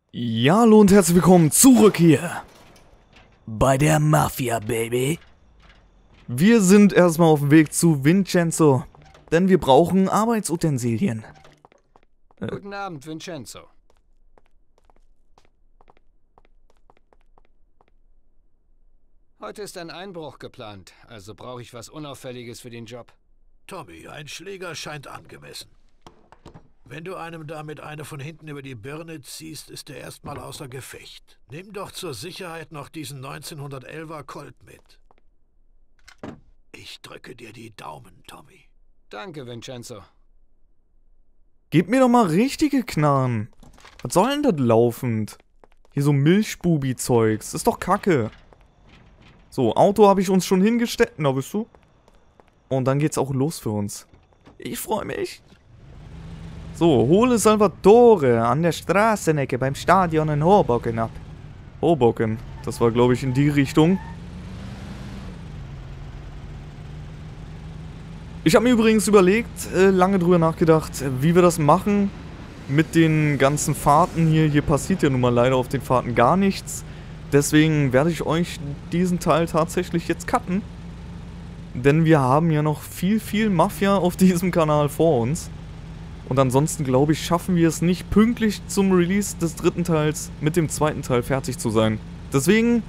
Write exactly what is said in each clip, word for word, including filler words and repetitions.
Ja, hallo und herzlich willkommen zurück hier bei der Mafia, Baby. Wir sind erstmal auf dem Weg zu Vincenzo, denn wir brauchen Arbeitsutensilien. Äh. Guten Abend, Vincenzo. Heute ist ein Einbruch geplant, also brauche ich was Unauffälliges für den Job. Tommy, ein Schläger scheint angemessen. Wenn du einem damit eine von hinten über die Birne ziehst, ist er erstmal außer Gefecht. Nimm doch zur Sicherheit noch diesen neunzehnhundertelfer Colt mit. Ich drücke dir die Daumen, Tommy. Danke, Vincenzo. Gib mir doch mal richtige Knarren. Was soll denn das laufend? Hier so Milchbubi-Zeugs. Das ist doch Kacke. So, Auto habe ich uns schon hingestellt. Na, bist du? Und dann geht's auch los für uns. Ich freue mich. So, hole Salvatore an der Straßenecke beim Stadion in Hoboken ab. Hoboken, das war glaube ich in die Richtung. Ich habe mir übrigens überlegt, äh, lange drüber nachgedacht, wie wir das machen mit den ganzen Fahrten hier. Hier passiert ja nun mal leider auf den Fahrten gar nichts. Deswegen werde ich euch diesen Teil tatsächlich jetzt cutten. Denn wir haben ja noch viel, viel Mafia auf diesem Kanal vor uns. Und ansonsten, glaube ich, schaffen wir es nicht, pünktlich zum Release des dritten Teils mit dem zweiten Teil fertig zu sein. Deswegen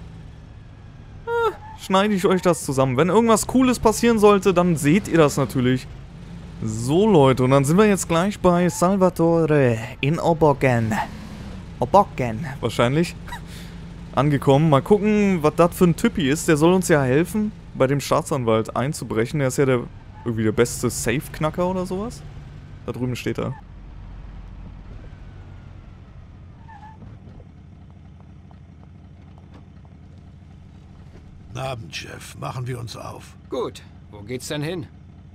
äh, schneide ich euch das zusammen. Wenn irgendwas Cooles passieren sollte, dann seht ihr das natürlich. So, Leute, und dann sind wir jetzt gleich bei Salvatore in Hoboken. Hoboken, wahrscheinlich. Angekommen. Mal gucken, was das für ein Typi ist. Der soll uns ja helfen, bei dem Staatsanwalt einzubrechen. Der ist ja der irgendwie der beste Safe-Knacker oder sowas. Da drüben steht er. Guten Abend, Chef. Machen wir uns auf. Gut. Wo geht's denn hin?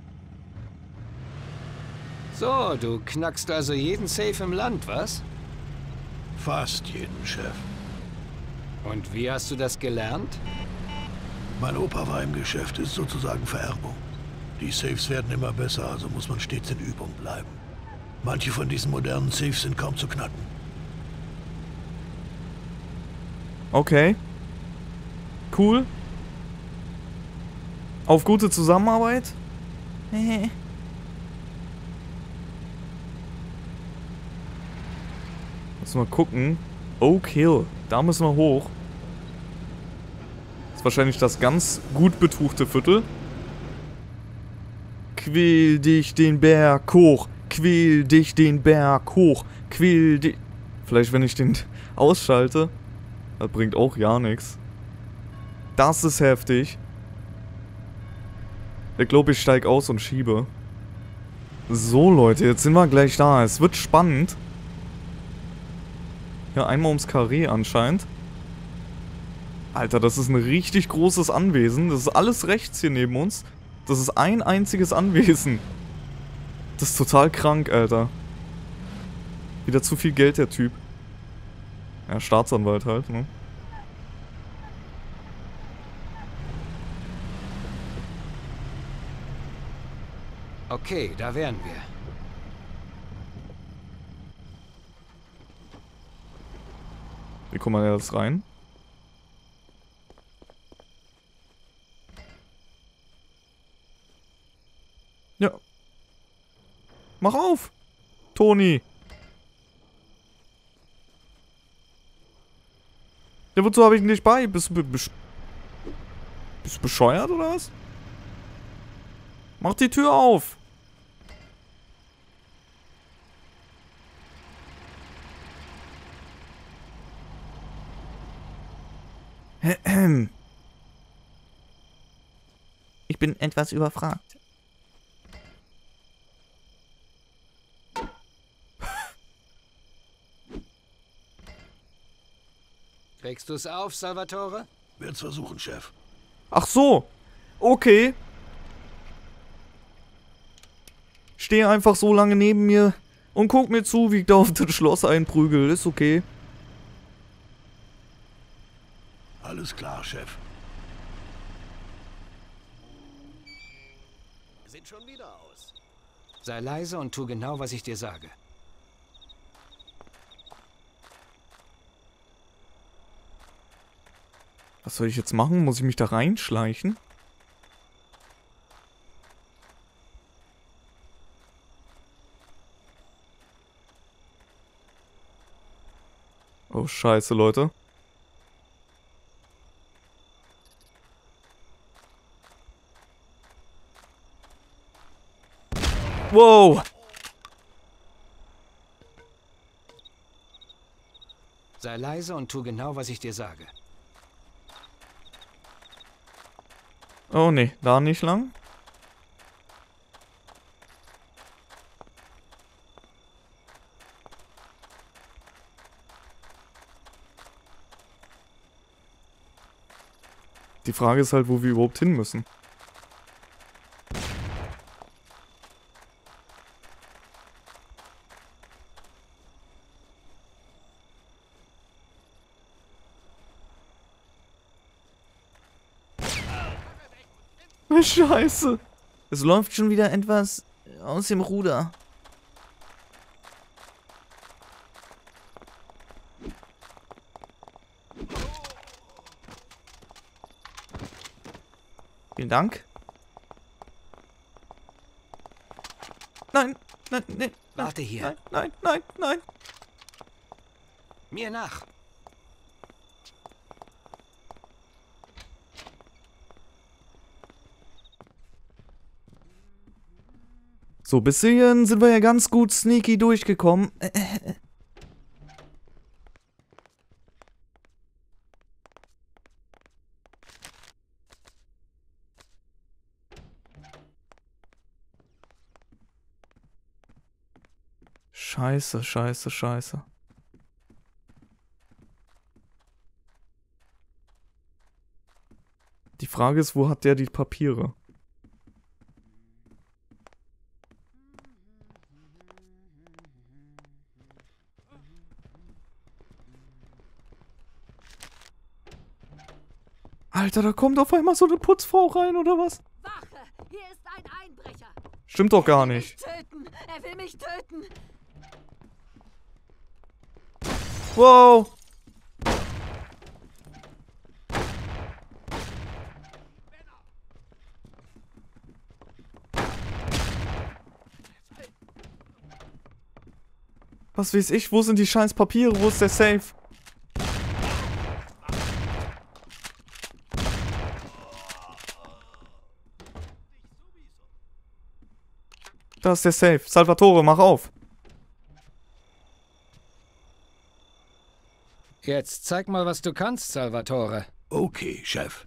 So, du knackst also jeden Safe im Land, was? Fast jeden, Chef. Und wie hast du das gelernt? Mein Opa war im Geschäft, ist sozusagen Vererbung. Die Safes werden immer besser, also muss man stets in Übung bleiben. Manche von diesen modernen Safes sind kaum zu knacken. Okay. Cool. Auf gute Zusammenarbeit? Lass mal gucken. Oak Hill. Da müssen wir hoch. Das ist wahrscheinlich das ganz gut betuchte Viertel. Quäl dich den Berg hoch. Quäl dich den Berg hoch. Quäl dich... Vielleicht, wenn ich den ausschalte. Das bringt auch ja nichts. Das ist heftig. Ich glaube, ich steige aus und schiebe. So, Leute, jetzt sind wir gleich da. Es wird spannend. Ja, einmal ums Karree anscheinend. Alter, das ist ein richtig großes Anwesen. Das ist alles rechts hier neben uns. Das ist ein einziges Anwesen. Das ist total krank, Alter. Wieder zu viel Geld, der Typ. Ja, Staatsanwalt halt, ne? Okay, da wären wir. Wie kommt man jetzt rein? Ja. Mach auf! Toni! Ja, wozu habe ich dich bei? Bist du be bist du bescheuert oder was? Mach die Tür auf! Ich bin etwas überfragt. Kriegst du's auf, Salvatore? Werd's versuchen, Chef. Ach so. Okay. Steh einfach so lange neben mir und guck mir zu, wie ich da auf das Schloss einprügel. Ist okay. Alles klar, Chef. Sieht schon wieder aus. Sei leise und tu genau, was ich dir sage. Was soll ich jetzt machen? Muss ich mich da reinschleichen? Oh, scheiße, Leute. Wow! Sei leise und tu genau, was ich dir sage. Oh nee, da nicht lang. Die Frage ist halt, wo wir überhaupt hin müssen. Scheiße. Es läuft schon wieder etwas aus dem Ruder. Vielen Dank. Nein, nein, nein, nein. Warte hier. Nein, nein, nein, nein. Mir nach. So, bis hierhin sind wir ja ganz gut sneaky durchgekommen. Scheiße, scheiße, scheiße. Die Frage ist, wo hat der die Papiere? Alter, da kommt auf einmal so eine Putzfrau rein, oder was? Wache! Hier ist ein Einbrecher! Stimmt doch gar nicht. Töten! Er will mich töten! Wow! Was weiß ich? Wo sind die scheiß Papiere? Wo ist der Safe? Da ist der Safe. Salvatore, mach auf. Jetzt zeig mal, was du kannst, Salvatore. Okay, Chef.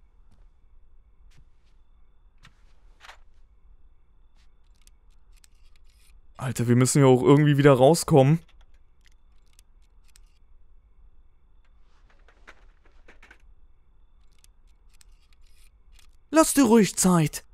Alter, wir müssen ja auch irgendwie wieder rauskommen. Lass dir ruhig Zeit.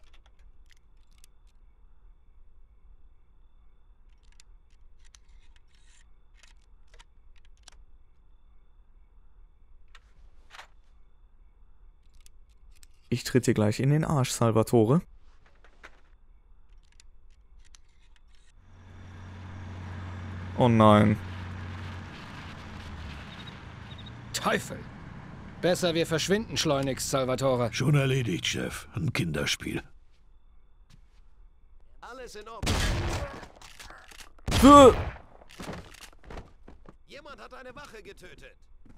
Ich tritt dir gleich in den Arsch, Salvatore. Oh nein. Teufel! Besser, wir verschwinden schleunigst, Salvatore. Schon erledigt, Chef. Ein Kinderspiel. Alles in Ordnung. Äh. Jemand hat eine Wache getötet.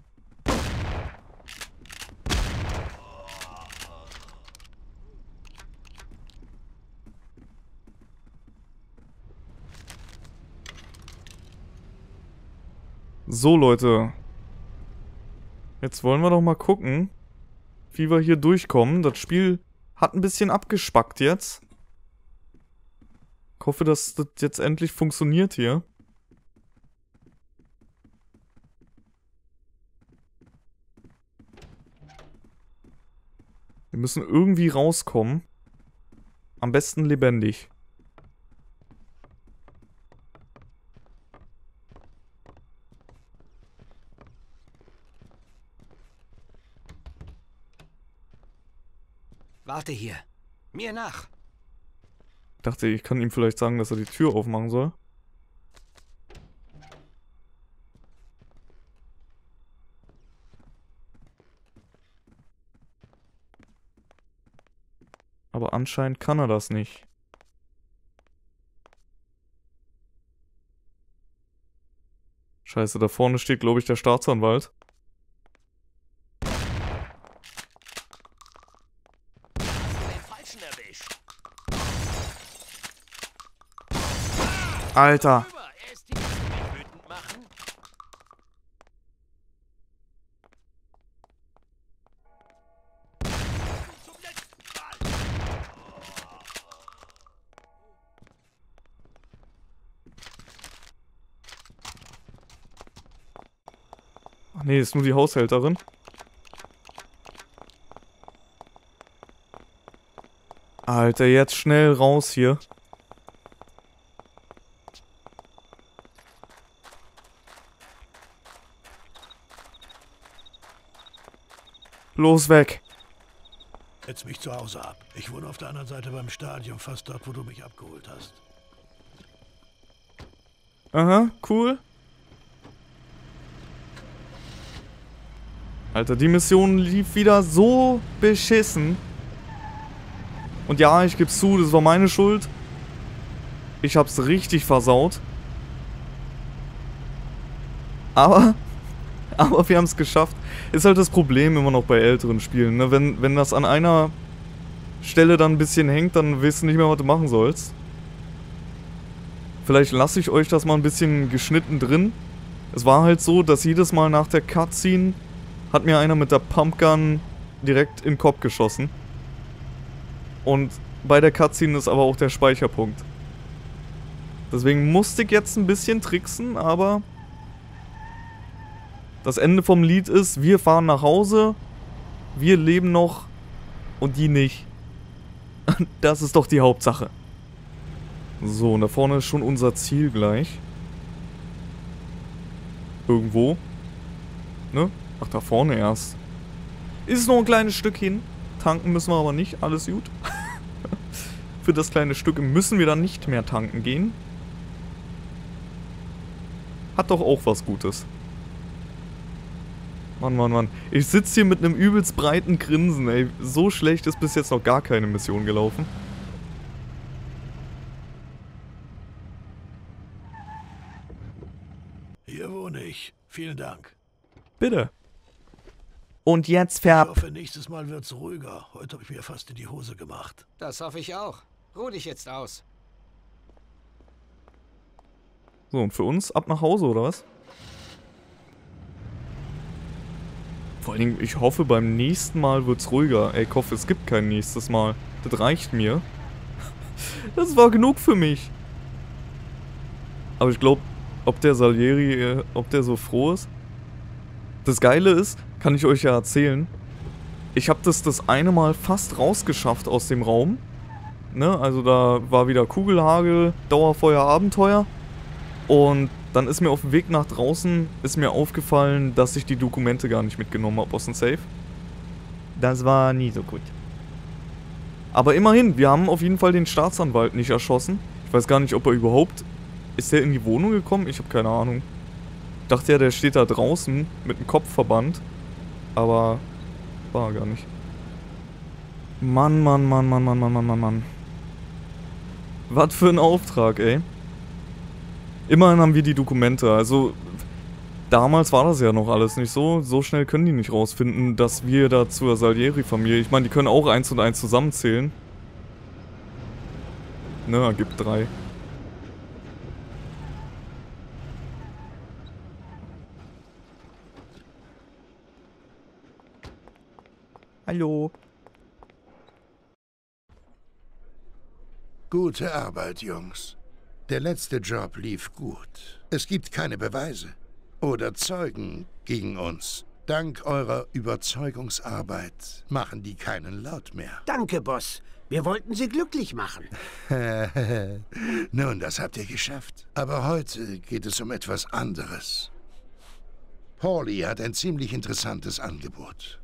So, Leute. Jetzt wollen wir doch mal gucken, wie wir hier durchkommen. Das Spiel hat ein bisschen abgespackt jetzt. Ich hoffe, dass das jetzt endlich funktioniert hier. Wir müssen irgendwie rauskommen. Am besten lebendig. Warte hier. Mir nach. Ich dachte, ich kann ihm vielleicht sagen, dass er die Tür aufmachen soll. Aber anscheinend kann er das nicht. Scheiße, da vorne steht, glaube ich, der Staatsanwalt. Alter. Ach nee, ist nur die Haushälterin. Alter, jetzt schnell raus hier. Los weg. Setz mich zu Hause ab. Ich wohne auf der anderen Seite beim Stadion, fast dort, wo du mich abgeholt hast. Aha, cool. Alter, die Mission lief wieder so beschissen. Und ja, ich geb's zu, das war meine Schuld. Ich hab's richtig versaut. Aber, aber wir haben's geschafft. Ist halt das Problem immer noch bei älteren Spielen, ne? Wenn, wenn das an einer Stelle dann ein bisschen hängt, dann weißt du nicht mehr, was du machen sollst. Vielleicht lasse ich euch das mal ein bisschen geschnitten drin. Es war halt so, dass jedes Mal nach der Cutscene hat mir einer mit der Pumpgun direkt in den Kopf geschossen. Und bei der Cutscene ist aber auch der Speicherpunkt. Deswegen musste ich jetzt ein bisschen tricksen, aber das Ende vom Lied ist, wir fahren nach Hause, wir leben noch und die nicht. Das ist doch die Hauptsache. So, und da vorne ist schon unser Ziel gleich. Irgendwo. Ne? Ach, da vorne erst. Ist noch ein kleines Stück hin. Tanken müssen wir aber nicht. Alles gut. Für das kleine Stück müssen wir dann nicht mehr tanken gehen. Hat doch auch was Gutes. Mann, Mann, Mann. Ich sitze hier mit einem übelst breiten Grinsen, ey. So schlecht ist bis jetzt noch gar keine Mission gelaufen. Hier wohne ich. Vielen Dank. Bitte. Und jetzt Ich färb... hoffe, nächstes Mal wird's ruhiger. Heute habe ich mir fast in die Hose gemacht. Das hoffe ich auch. Ruh dich jetzt aus. So, und für uns ab nach Hause, oder was? Vor allen Dingen, ich hoffe, beim nächsten Mal wird's ruhiger. Ey, ich hoffe, es gibt kein nächstes Mal. Das reicht mir. Das war genug für mich. Aber ich glaube, ob der Salieri, äh, ob der so froh ist. Das Geile ist, kann ich euch ja erzählen, ich habe das das eine Mal fast rausgeschafft aus dem Raum. Ne, also da war wieder Kugelhagel, Dauerfeuer, Abenteuer. Und dann ist mir auf dem Weg nach draußen, ist mir aufgefallen, dass ich die Dokumente gar nicht mitgenommen habe aus dem Safe. Das war nie so gut. Aber immerhin, wir haben auf jeden Fall den Staatsanwalt nicht erschossen. Ich weiß gar nicht, ob er überhaupt... Ist der in die Wohnung gekommen? Ich habe keine Ahnung. Ich dachte ja, der steht da draußen mit dem Kopfverband. Aber war er gar nicht. Mann, Mann, Mann, Mann, Mann, Mann, Mann, Mann, Mann. Was für ein Auftrag, ey. Immerhin haben wir die Dokumente. Also, damals war das ja noch alles nicht so. So schnell können die nicht rausfinden, dass wir da zur Salieri-Familie... Ich meine, die können auch eins und eins zusammenzählen. Ne, ergibt drei. Hallo. Gute Arbeit, Jungs. Der letzte Job lief gut. Es gibt keine Beweise oder Zeugen gegen uns. Dank eurer Überzeugungsarbeit machen die keinen Laut mehr. Danke, Boss. Wir wollten Sie glücklich machen. Nun, das habt ihr geschafft. Aber heute geht es um etwas anderes. Paulie hat ein ziemlich interessantes Angebot.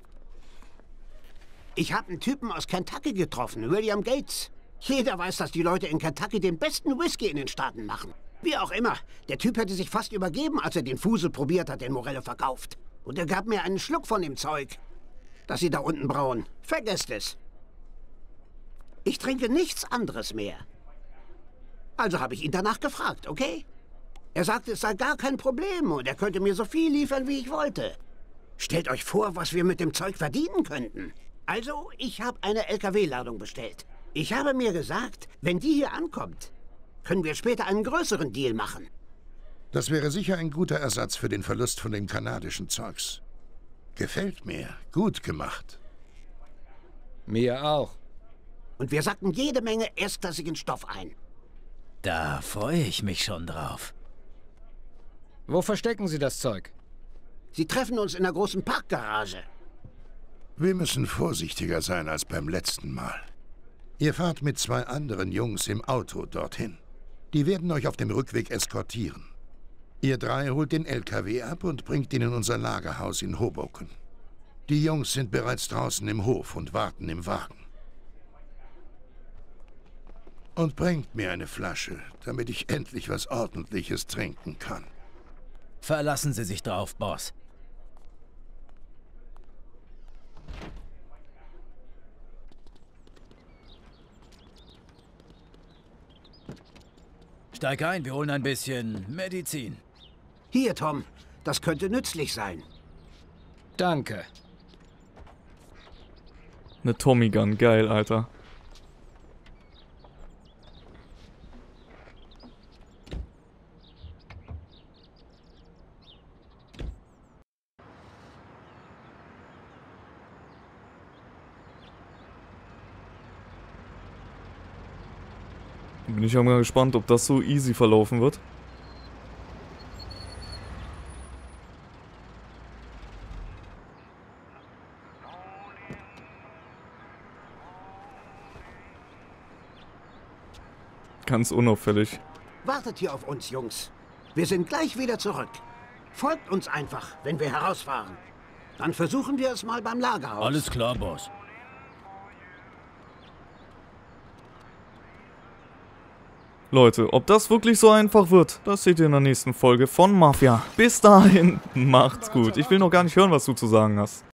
Ich habe einen Typen aus Kentucky getroffen, William Gates. Jeder weiß, dass die Leute in Kentucky den besten Whisky in den Staaten machen. Wie auch immer, der Typ hätte sich fast übergeben, als er den Fusel probiert hat, den Morelle verkauft. Und er gab mir einen Schluck von dem Zeug, das Sie da unten brauen. Vergesst es. Ich trinke nichts anderes mehr. Also habe ich ihn danach gefragt, okay? Er sagte, es sei gar kein Problem und er könnte mir so viel liefern, wie ich wollte. Stellt euch vor, was wir mit dem Zeug verdienen könnten. Also, ich habe eine L K W-Ladung bestellt. Ich habe mir gesagt, wenn die hier ankommt, können wir später einen größeren Deal machen. Das wäre sicher ein guter Ersatz für den Verlust von dem kanadischen Zeugs. Gefällt mir. Gut gemacht. Mir auch. Und wir sacken jede Menge erstklassigen Stoff ein. Da freue ich mich schon drauf. Wo verstecken Sie das Zeug? Sie treffen uns in der großen Parkgarage. Wir müssen vorsichtiger sein als beim letzten Mal. Ihr fahrt mit zwei anderen Jungs im Auto dorthin. Die werden euch auf dem Rückweg eskortieren. Ihr drei holt den L K W ab und bringt ihn in unser Lagerhaus in Hoboken. Die Jungs sind bereits draußen im Hof und warten im Wagen. Und bringt mir eine Flasche, damit ich endlich was Ordentliches trinken kann. Verlassen Sie sich drauf, Boss. Steig ein, wir holen ein bisschen Medizin. Hier, Tom. Das könnte nützlich sein. Danke. Eine Tommy Gun, geil, Alter. Bin ich auch mal gespannt, ob das so easy verlaufen wird. Ganz unauffällig. Wartet hier auf uns, Jungs. Wir sind gleich wieder zurück. Folgt uns einfach, wenn wir herausfahren. Dann versuchen wir es mal beim Lagerhaus. Alles klar, Boss. Leute, ob das wirklich so einfach wird, das seht ihr in der nächsten Folge von Mafia. Bis dahin, macht's gut. Ich will noch gar nicht hören, was du zu sagen hast.